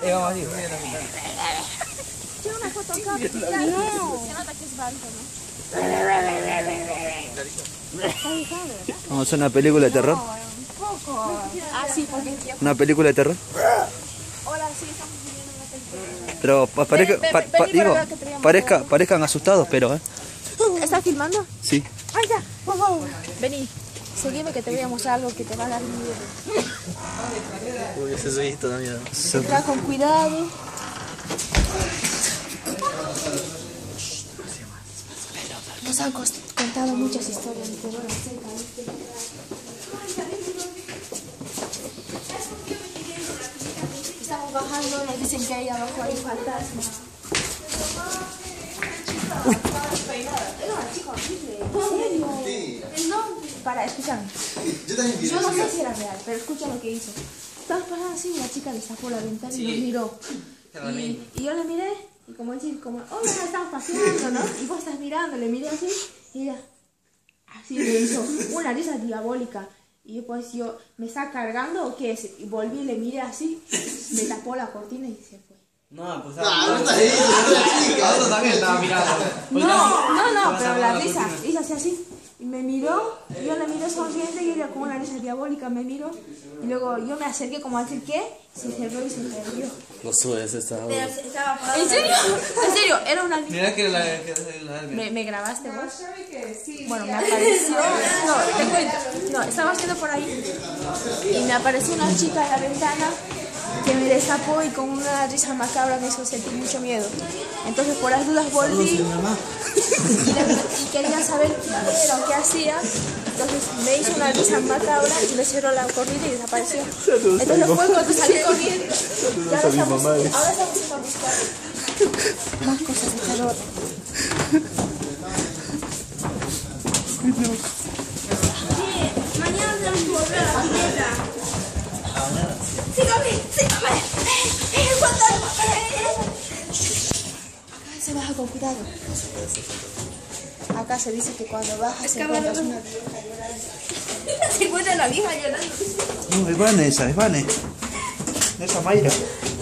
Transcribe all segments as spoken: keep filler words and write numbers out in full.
Eh, vamos así. Quiero una foto acá. No. Se nota que es banco, ¿no? Vamos a hacer una película de terror. No, un poco. Ah, sí, porque... ¿Una película de terror? Hola, sí, estamos viviendo una película. Pero pa parezca, Ven, ven, pa ven, pa ven, digo, para que te veamos. parezca, parezcan asustados, pero, ¿eh? ¿Estás filmando? Sí. ¡Ay, ya! Por favor. Vení. Seguime que te voy a mostrar algo que te va a dar miedo. Uy, ese sueñito da miedo. Entra con cuidado. Nos han contado muchas historias de terror acerca de este lugar. Estamos bajando, nos dicen que ahí abajo hay fantasmas. Uy. ¿En serio? No, para, escúchame. Yo no sé si era real, pero escucha lo que hizo. Estabas pasando así y la chica le sacó la ventana y nos miró. Y, y yo le miré, y como decir, como, hola, estamos paseando, ¿no? Y vos estás mirando, le miré así, y ella, así me hizo una risa diabólica. Y pues yo, ¿me está cargando o qué es? Y volví y le miré así, me tapó la cortina y se fue. No, pues Ah, no está ahí, no está chica. Otro también estaba mirando. No, no, no, pero la risa, hizo así, así. Y me miró, y yo le miré sonriente y ella con una risa diabólica me miró. Y luego yo me acerqué como a decir, ¿qué? Se cerró y se perdió. No subes esta. ¿En serio? ¿En serio? Era una niña. Mira que la que la ¿Me, ¿Me grabaste vos? Bueno, me apareció... No, te cuento. No, estaba haciendo por ahí y me apareció una chica en la ventana que me destapó y con una risa macabra me hizo sentir mucho miedo. Entonces por las dudas volví y, le, y quería saber qué era o qué hacía. Entonces me hizo una risa macabra y me cerró la cortina y desapareció. Entonces fue cuando salí corriendo. Y ahora estamos, ahora estamos yendo a buscar más cosas de terror. Sí, mañana tenemos que volver a la pileta. ¡Sígame! ¡Sígame! ¡Eh, el fantasma! Acá se baja con cuidado. Acá se dice que cuando bajas se encuentras una vieja llorando. Se encuentra la vieja llorando. No, es Vanessa, es Vanessa. Esa Mayra.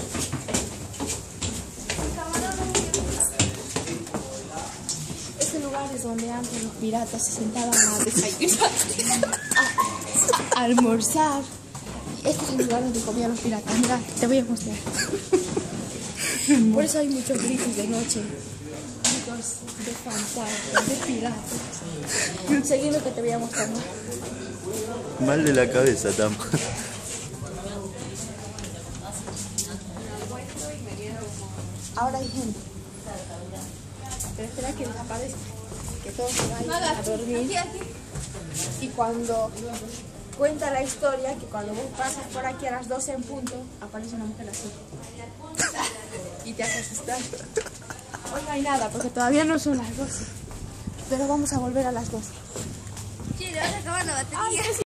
Este lugar es donde antes los piratas se sentaban a desayunar, a, a almorzar. Este es el lugar donde comían los piratas. Mira, te voy a mostrar. Por eso hay muchos gritos de noche. Gritos de fantasmas, de piratas. Seguime que te voy a mostrar más. Mal de la cabeza, Tam. Ahora hay gente. Pero espera que desaparezca. Que todos se vayan a dormir. Y cuando cuenta la historia que cuando vos pasas por aquí a las doce en punto, aparece una mujer así. Y te hace asustar. Hoy no hay nada porque todavía no son las doce. Pero vamos a volver a las doce. Sí, le vas a acabar la batería.